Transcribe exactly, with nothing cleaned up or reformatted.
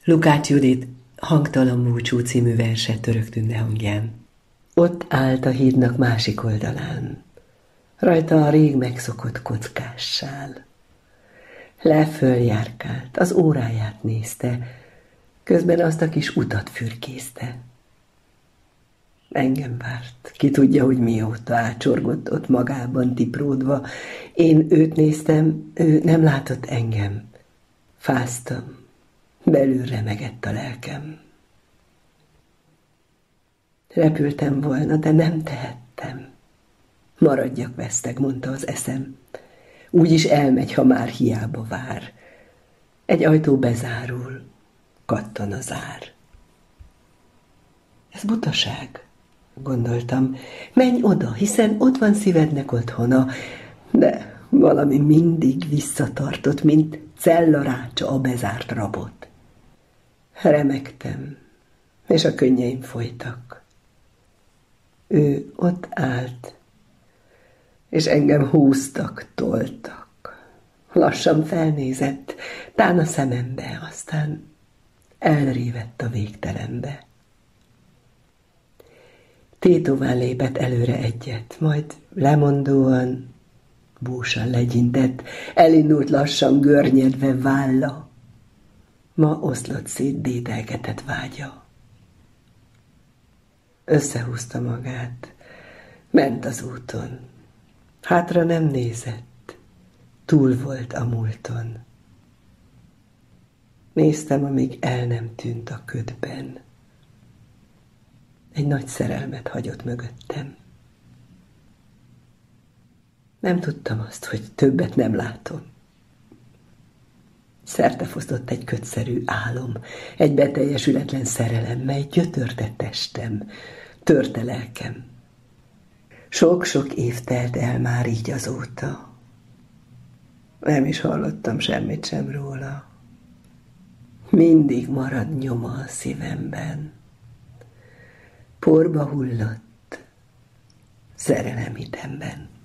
Lukács Judit Hangtalan búcsú című verse Török Tünde hangján. Ott állt a hídnak másik oldalán, rajta a rég megszokott kockás sál. Le-föl járkált, az óráját nézte, közben azt a kis utat fürkészte. Engem várt, ki tudja, hogy mióta ácsorgott ott magában tipródva. Én őt néztem, ő nem látott engem. Fáztam, belül remegett a lelkem. Repültem volna, de nem tehettem. Maradjak veszteg, mondta az eszem. Úgyis elmegy, ha már hiába vár. Egy ajtó bezárul, kattan a zár. Ez butaság, gondoltam. Menj oda, hiszen ott van szívednek otthona. De valami mindig visszatartott, mint cellarácsa a bezárt rabot. Remegtem, és a könnyeim folytak. Ő ott állt, és engem húztak, toltak. Lassan felnézett, tán a szemembe, aztán elrívett a végtelenbe. Tétován lépett előre egyet, majd lemondóan, búsan legyintett, elindult lassan görnyedve válla. Ma oszlott szét dédelgetett vágya. Összehúzta magát, ment az úton. Hátra nem nézett, túl volt a múlton. Néztem, amíg el nem tűnt a ködben. Egy nagy szerelmet hagyott mögöttem. Nem tudtam azt, hogy többet nem látom. Szertefosztott egy kötszerű álom, egy beteljesületlen szerelem, mely gyötörte testem, törte lelkem. Sok-sok év telt el már így azóta. Nem is hallottam semmit sem róla. Mindig marad nyoma a szívemben. Porba hullott szerelem hitemben.